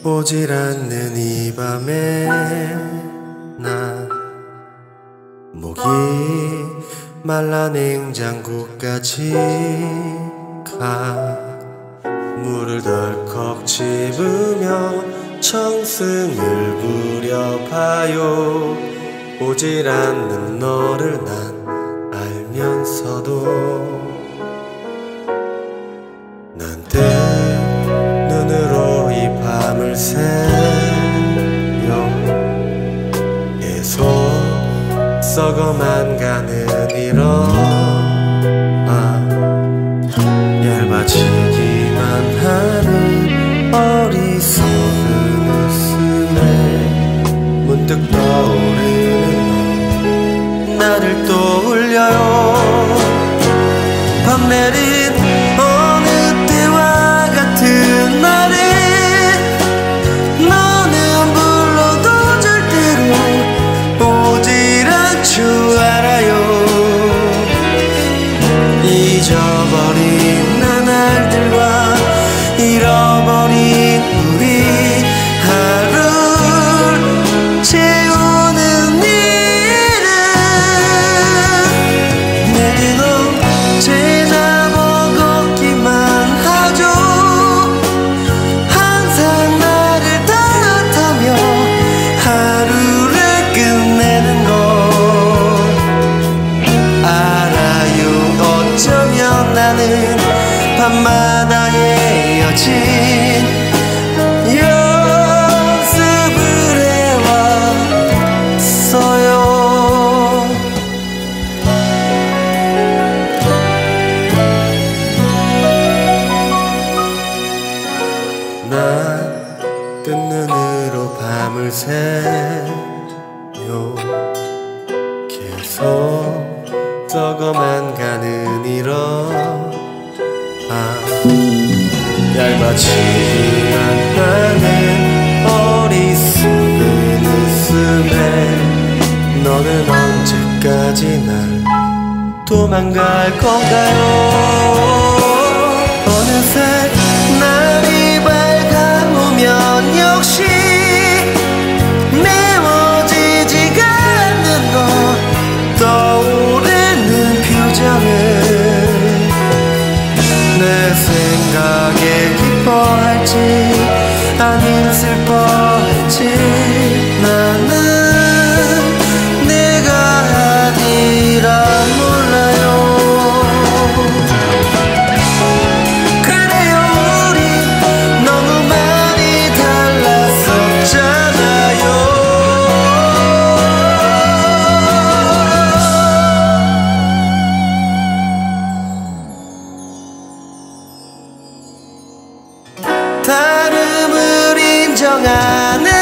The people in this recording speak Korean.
오질 않는 이 밤에 나 목이 말라 냉장고까지 가 물을 덜컥 집으며 청승을 부려봐요. 오질 않는 너를 난 알면서도 난 뜬 눈으로 이 밤을 새요. 계속 썩어만 가는 이런 얇아지기만 하는 어리석은 웃음에 문득 떠오르는 너 나를 떠올려요. 밤 내린 어느 때와 같은 날에 너는 불러도 절대로 오질 않을 줄 알아요. 잊어버린 나날들과 잃어버린 우리 하루를 채우는 일은 내겐 언제나 버겁기만 하죠. 항상 나를 따뜻하며 하루를 끝내는 걸 알아요. 어쩌면 나는 밤마다에 이어진 연습을 해왔어요. 난 뜬 눈으로 밤을 새요. 계속 썩어만 가는 이런 얇아지기만 하는 어리석은 웃음에 너는 언제까지 날 도망갈 건가요? 어느새 날이 밝아오면 역시 메워지지가 않는 너 떠오르는 표정은 내 생각에 기뻐할지 아님 슬퍼할지 나는 내가 아니라 몰라요. 그래요. 우리 너무 많이 달랐었잖아요. 다름을 인정하는